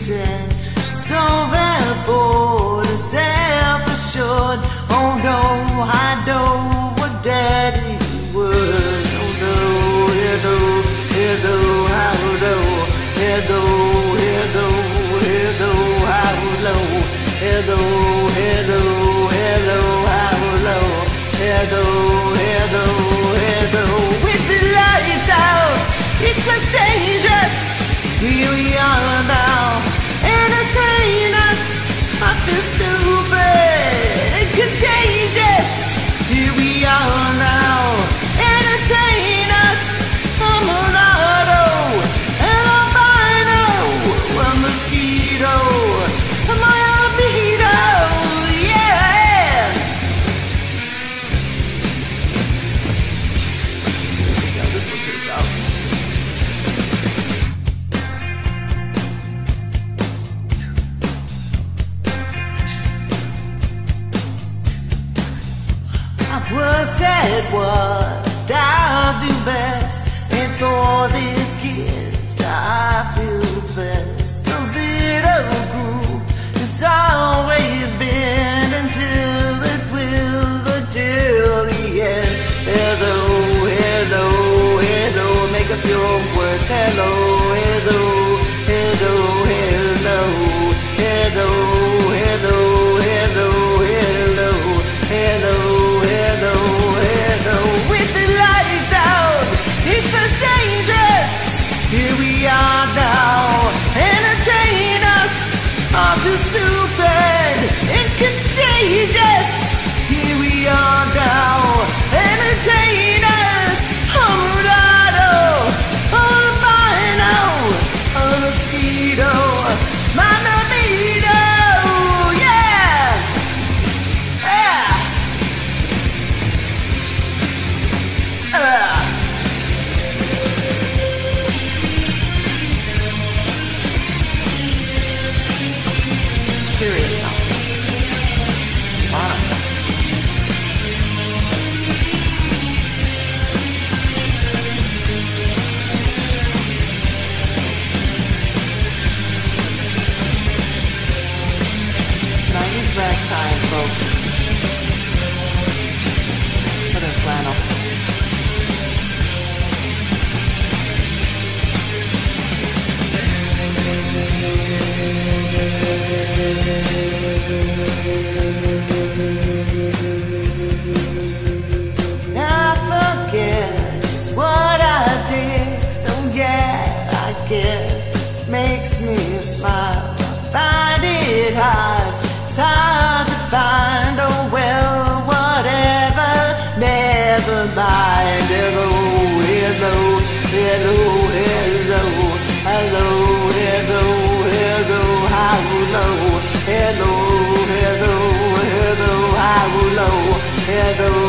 pretend. She's so very bored and self-assured. Oh no, I know what daddy would. Oh no, hello, hello, hello, hello, hello, hello, hello, hello, hello, hello, hello, hello, hello, hello. With the lights out, it's just dangerous. Here we are now, entertain us. I feel stupid and contagious. Here we are now, entertain us. I'm a lotto, an albino, a mosquito, am I a beetle? Yeah. See how this one turns out. Was said what I'll do best, and for this gift I feel blessed. A little group has always been until it will, until the end. Hello, hello, hello, make up your words. Hello, hello, hello, hello, hello, hello, hello, hello, hello. With the lights out, it's just dangerous. Here we are now, entertain us. All too stupid and contagious. Here we are now, entertain us. A mulatto, a albino, a mosquito, my libido. Serious now. It's fun. It's 90s ragtime, folks. Put in flannel. I forget just what I did, so yeah, I guess it makes me smile. I find it hard, it's hard to find. Oh well, whatever, never mind. Hello, hello, hello, hello, hello, hello, hello, hello, hello, hello, hello, hello, hello.